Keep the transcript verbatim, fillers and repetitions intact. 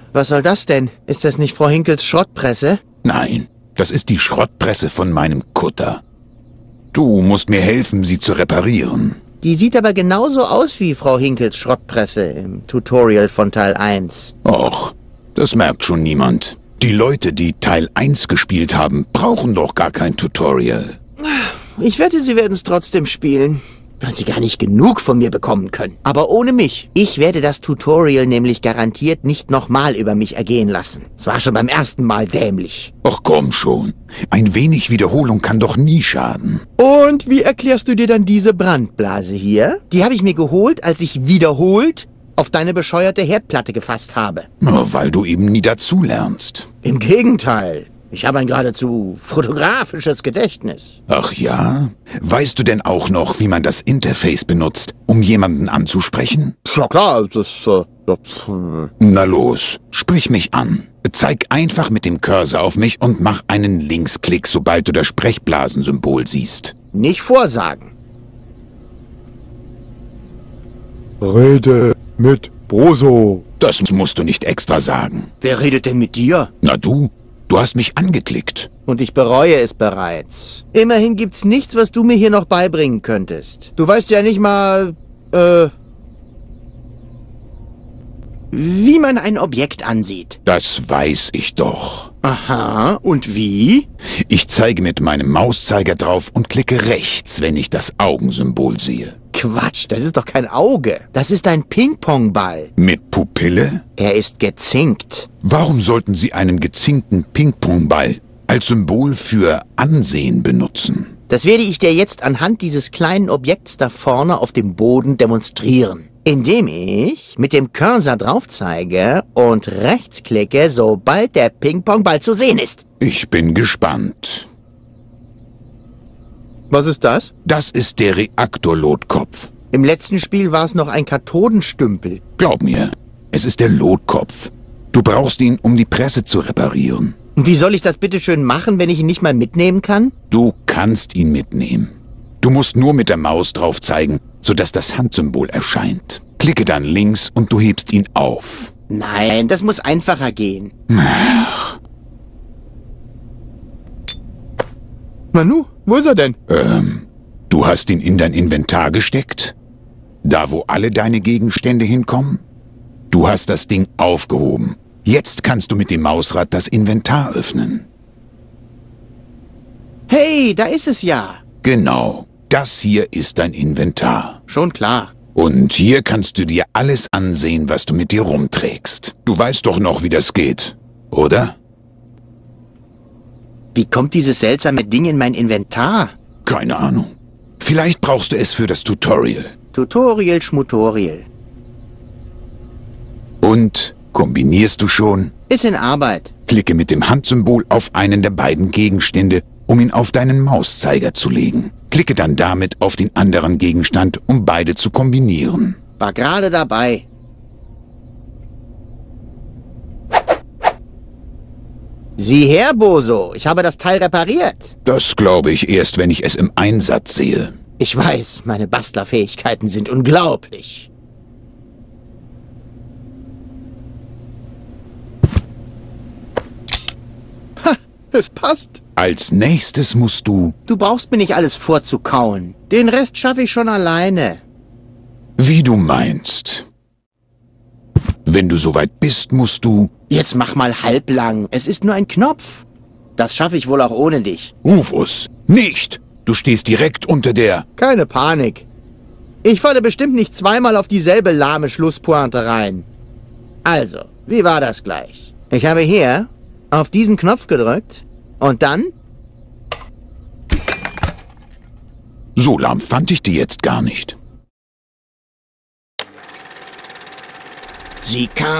Was soll das denn? Ist das nicht Frau Hinkels Schrottpresse? Nein, das ist die Schrottpresse von meinem Kutter. Du musst mir helfen, sie zu reparieren. Die sieht aber genauso aus wie Frau Hinkels Schrottpresse im Tutorial von Teil eins. Och, das merkt schon niemand. Die Leute, die Teil eins gespielt haben, brauchen doch gar kein Tutorial. Ich wette, sie werden es trotzdem spielen, weil sie gar nicht genug von mir bekommen können. Aber ohne mich. Ich werde das Tutorial nämlich garantiert nicht nochmal über mich ergehen lassen. Es war schon beim ersten Mal dämlich. Ach komm schon. Ein wenig Wiederholung kann doch nie schaden. Und wie erklärst du dir dann diese Brandblase hier? Die habe ich mir geholt, als ich wiederholt auf deine bescheuerte Herdplatte gefasst habe. Nur weil du eben nie dazulernst. Im Gegenteil. Ich habe ein geradezu fotografisches Gedächtnis. Ach ja? Weißt du denn auch noch, wie man das Interface benutzt, um jemanden anzusprechen? Ja klar, das, äh, das... Na los, sprich mich an. Zeig einfach mit dem Cursor auf mich und mach einen Linksklick, sobald du das Sprechblasensymbol siehst. Nicht vorsagen. Rede mit Boso. Das musst du nicht extra sagen. Wer redet denn mit dir? Na du? Du hast mich angeklickt. Und ich bereue es bereits. Immerhin gibt's nichts, was du mir hier noch beibringen könntest. Du weißt ja nicht mal, äh... wie man ein Objekt ansieht. Das weiß ich doch. Aha, und wie? Ich zeige mit meinem Mauszeiger drauf und klicke rechts, wenn ich das Augensymbol sehe. Quatsch, das ist doch kein Auge. Das ist ein Ping-Pong-Ball. Mit Pupille? Er ist gezinkt. Warum sollten Sie einen gezinkten Ping-Pong-Ball als Symbol für Ansehen benutzen? Das werde ich dir jetzt anhand dieses kleinen Objekts da vorne auf dem Boden demonstrieren. Indem ich mit dem Cursor drauf zeige und rechts klicke, sobald der Ping-Pong-Ball zu sehen ist. Ich bin gespannt. Was ist das? Das ist der Reaktor-Lotkopf. Im letzten Spiel war es noch ein Kathodenstümpel. Glaub mir, es ist der Lotkopf. Du brauchst ihn, um die Presse zu reparieren. Und wie soll ich das bitte schön machen, wenn ich ihn nicht mal mitnehmen kann? Du kannst ihn mitnehmen. Du musst nur mit der Maus drauf zeigen, sodass das Handsymbol erscheint. Klicke dann links und du hebst ihn auf. Nein, das muss einfacher gehen. Ach. Manu, wo ist er denn? Ähm, du hast ihn in dein Inventar gesteckt? Da, wo alle deine Gegenstände hinkommen? Du hast das Ding aufgehoben. Jetzt kannst du mit dem Mausrad das Inventar öffnen. Hey, da ist es ja. Genau, das hier ist dein Inventar. Schon klar. Und hier kannst du dir alles ansehen, was du mit dir rumträgst. Du weißt doch noch, wie das geht, oder? Wie kommt dieses seltsame Ding in mein Inventar? Keine Ahnung. Vielleicht brauchst du es für das Tutorial. Tutorial, Schmutorial. Und, kombinierst du schon? Ist in Arbeit. Klicke mit dem Handsymbol auf einen der beiden Gegenstände, um ihn auf deinen Mauszeiger zu legen. Klicke dann damit auf den anderen Gegenstand, um beide zu kombinieren. War gerade dabei. Sieh her, Boso, ich habe das Teil repariert. Das glaube ich erst, wenn ich es im Einsatz sehe. Ich weiß, meine Bastlerfähigkeiten sind unglaublich. Ha, es passt. Als nächstes musst du... Du brauchst mir nicht alles vorzukauen. Den Rest schaffe ich schon alleine. Wie du meinst. Wenn du soweit bist, musst du... Jetzt mach mal halblang. Es ist nur ein Knopf. Das schaffe ich wohl auch ohne dich. Rufus, nicht! Du stehst direkt unter der... Keine Panik. Ich falle bestimmt nicht zweimal auf dieselbe lahme Schlusspointe rein. Also, wie war das gleich? Ich habe hier auf diesen Knopf gedrückt und dann... So lahm fand ich die jetzt gar nicht. Sie kam...